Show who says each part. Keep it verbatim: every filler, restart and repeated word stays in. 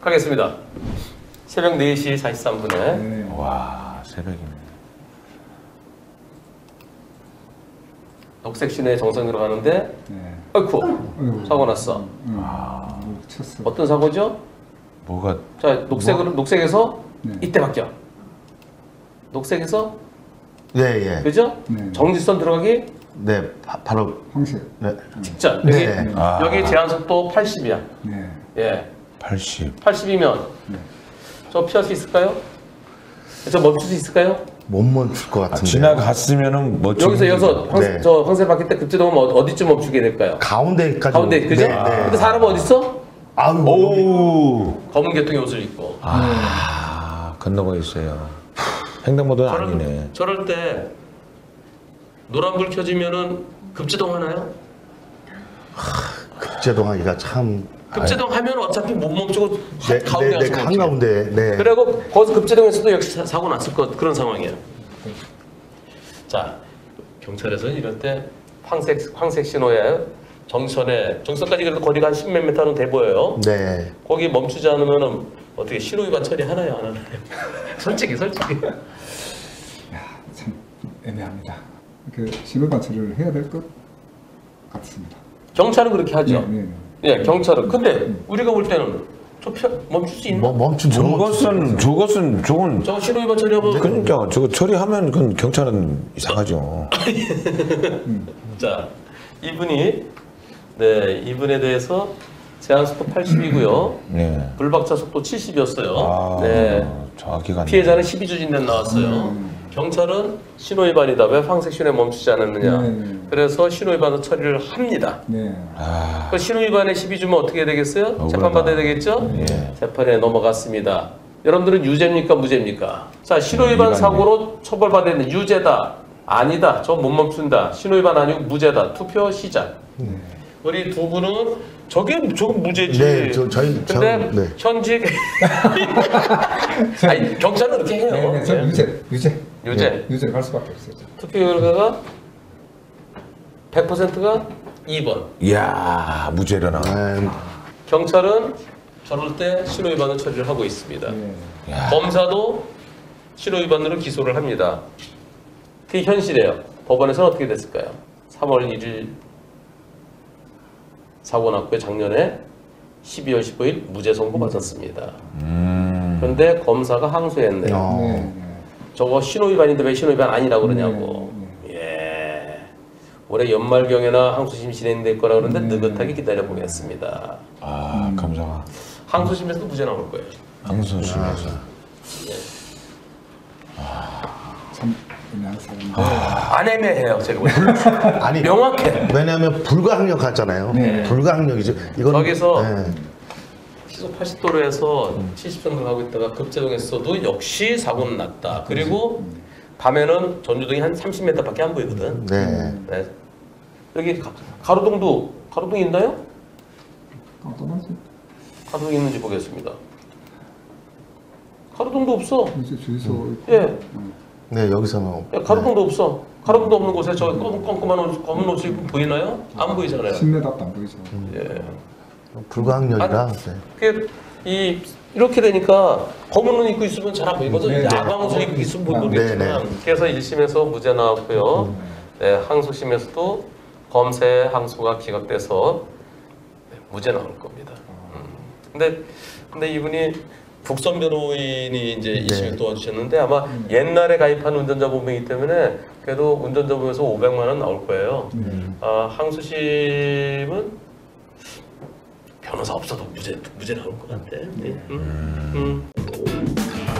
Speaker 1: 하겠습니다. 새벽 네 시 사십삼 분에.
Speaker 2: 네.
Speaker 3: 와, 새벽이네.
Speaker 1: 녹색 시내 정상으로 가는데
Speaker 2: 네.
Speaker 1: 아이쿠
Speaker 2: 어이구.
Speaker 1: 사고 났어.
Speaker 2: 음. 아, 쳤어.
Speaker 1: 어떤 사고죠?
Speaker 3: 뭐가
Speaker 1: 자 녹색으로 녹색에서
Speaker 2: 네.
Speaker 1: 이때 바뀌어. 녹색에서
Speaker 4: 예, 예.
Speaker 1: 그죠?
Speaker 2: 네.
Speaker 1: 정지선 들어가기
Speaker 4: 네, 바, 바로.
Speaker 2: 황색.
Speaker 4: 네.
Speaker 1: 직전.
Speaker 4: 네.
Speaker 1: 여기
Speaker 4: 네.
Speaker 3: 아.
Speaker 1: 여기 제한 속도 팔십이야.
Speaker 2: 네.
Speaker 1: 예,
Speaker 3: 팔십.
Speaker 1: 팔십이면
Speaker 2: 네.
Speaker 1: 저 피할 수 있을까요? 저 멈출 수 있을까요?
Speaker 4: 못 멈출 것
Speaker 3: 아,
Speaker 4: 같은데.
Speaker 3: 지나갔으면 뭐
Speaker 1: 여기서 여기서 황,
Speaker 4: 네.
Speaker 1: 저 황색 바뀔 때 급제동은 어- 어디쯤 멈추게 될까요?
Speaker 4: 가운데까지.
Speaker 1: 가운데 그죠?
Speaker 4: 네, 네.
Speaker 1: 근데 사람은 어디 있어?
Speaker 4: 아유.
Speaker 3: 오.
Speaker 1: 검은 개통의 옷을 입고.
Speaker 3: 아, 건너가겠어요. 횡단보도는 아니네.
Speaker 1: 저럴 때 노란불 켜지면은 급제동 하나요?
Speaker 4: 급제동하기가 참.
Speaker 1: 급제동 하면 어차피 못 멈추고
Speaker 4: 네,
Speaker 1: 가운데
Speaker 4: 네, 네,
Speaker 1: 가서 멈추게.
Speaker 4: 한가운데. 네.
Speaker 1: 그리고 거기서 급제동에서도 역시 사- 사고 났을 것 그런 상황이에요. 자, 경찰에서 이럴 때 황색 황색 신호에 정선에 정선까지 그래도 거리가 한 십몇 미터는 돼 보여요.
Speaker 4: 네.
Speaker 1: 거기 멈추지 않으면은 어떻게 신호 위반 처리하나요, 안 하나요? 솔직히 솔직히.
Speaker 2: 야, 참 애매합니다. 그 신호반 처리를 해야 될 것 같습니다.
Speaker 1: 경찰은 그렇게 하죠.
Speaker 2: 네, 네.
Speaker 1: 예, 경찰은. 근데 우리가 볼 때는 저 펴, 멈출 수 있나?
Speaker 4: 뭐, 멈춘 못 멈추죠.
Speaker 3: 저것은 저것은 저건
Speaker 1: 저 신호 위반 처리하면
Speaker 3: 그러니까 저거 처리하면 그건 경찰은 이상하죠.
Speaker 1: 자, 이분이 네, 이분에 대해서 제한 속도 팔십이고요.
Speaker 3: 네.
Speaker 1: 불박차 속도 칠십이었어요.
Speaker 3: 아,
Speaker 1: 네.
Speaker 3: 정확히가 안
Speaker 1: 피해자는 십이 주 진단 나왔어요. 경찰은 신호 위반이다. 왜 황색 신호에 멈추지 않았느냐.
Speaker 2: 네.
Speaker 1: 그래서 신호 위반으로 처리를 합니다.
Speaker 2: 네.
Speaker 3: 아,
Speaker 1: 그 신호 위반에 십이 주면 어떻게 되겠어요?
Speaker 3: 억울하다.
Speaker 1: 재판 받아야 되겠죠?
Speaker 3: 예.
Speaker 1: 재판에 넘어갔습니다. 여러분들은 유죄입니까? 무죄입니까? 자, 신호 위반
Speaker 3: 위반이네.
Speaker 1: 사고로 처벌받아야 되는 유죄다. 아니다. 저 못 멈춘다. 신호 위반 아니고 무죄다. 투표 시작.
Speaker 2: 네.
Speaker 1: 우리 두 분은 저게 저건 무죄지.
Speaker 4: 네, 저- 저희-
Speaker 1: 근데
Speaker 4: 저- 네.
Speaker 1: 현직 아니 경찰은 그렇게 해요.
Speaker 2: 네, 네, 저
Speaker 1: 예.
Speaker 2: 유죄, 유죄,
Speaker 1: 유죄.
Speaker 2: 네, 유죄 갈 수밖에 없어요.
Speaker 1: 투표 결과가 백 퍼센트가 이 번.
Speaker 3: 이야, 무죄려나.
Speaker 4: 네.
Speaker 1: 경찰은 저럴 때 신호 위반을 처리를 하고 있습니다.
Speaker 2: 네.
Speaker 3: 야.
Speaker 1: 검사도 신호 위반으로 기소를 합니다. 그게 현실이에요. 법원에서는 어떻게 됐을까요? 삼월 일일 사고 났고요. 작년에 십이월 십오일 무죄 선고 받았습니다.
Speaker 3: 음.
Speaker 1: 그런데 검사가 항소했네요.
Speaker 4: 어.
Speaker 2: 네. 네.
Speaker 1: 저거 신호 위반인데 왜 신호 위반 아니라고 그러냐고. 예. 올해 연말경에나 항소심 진행될 거라 그러는데
Speaker 2: 네.
Speaker 1: 느긋하게 기다려 보겠습니다.
Speaker 3: 아, 감사합니다.
Speaker 1: 항소심에서도 무죄 나올 거예요.
Speaker 3: 항소심에서.
Speaker 2: 참 애매한 사람인데.
Speaker 1: 안 애매해요, 제가 볼 때.
Speaker 4: 아니,
Speaker 1: 명확해.
Speaker 4: 왜냐하면 불가항력 같잖아요.
Speaker 2: 네.
Speaker 4: 불가항력이죠. 이건
Speaker 1: 저기서
Speaker 4: 네.
Speaker 1: 시속 팔십 도로에서 칠십 정도 가고 있다가 급제동했어도 역시 사고는 났다. 그리고 밤에는 전주동이 한 삼십 미터밖에 안 보이거든.
Speaker 4: 네.
Speaker 1: 네. 여기 가, 가로등도 가로등 있나요?
Speaker 2: 깜깜하지?
Speaker 1: 가로등 있는지 보겠습니다. 가로등도 없어.
Speaker 2: 이제 주유소.
Speaker 1: 예,
Speaker 4: 네, 여기서는
Speaker 1: 예, 가로등도 없어. 가로등도 없는 곳에 저 검- 껌껌한 옷, 검은 옷을 입고 보이나요? 안 보이잖아요.
Speaker 2: 십 미터도 안 보이죠.
Speaker 1: 예.
Speaker 4: 불가항력이라. 네.
Speaker 1: 그게 이 이렇게 되니까 검은 옷 입고 있으면 잘 안 보이거든.
Speaker 2: 네, 네.
Speaker 1: 야광 옷을 입고 있으면 못
Speaker 2: 네,
Speaker 1: 모르겠지만.
Speaker 4: 네.
Speaker 1: 그래서 일 심에서 무죄 나왔고요. 네, 항소심에서도 검세 항소가 기각돼서 네, 무죄 나올 겁니다. 음. 근데 근데 이분이 국선 변호인이 이제 이 심에
Speaker 4: 네.
Speaker 1: 도와주셨는데 아마 옛날에 가입한 운전자 보험이기 때문에 그래도 운전자 보험에서 오백만 원 나올 거예요. 아, 항소심은 변호사 없어도 무죄 무죄 나올 것 같아. 네. 음. 음.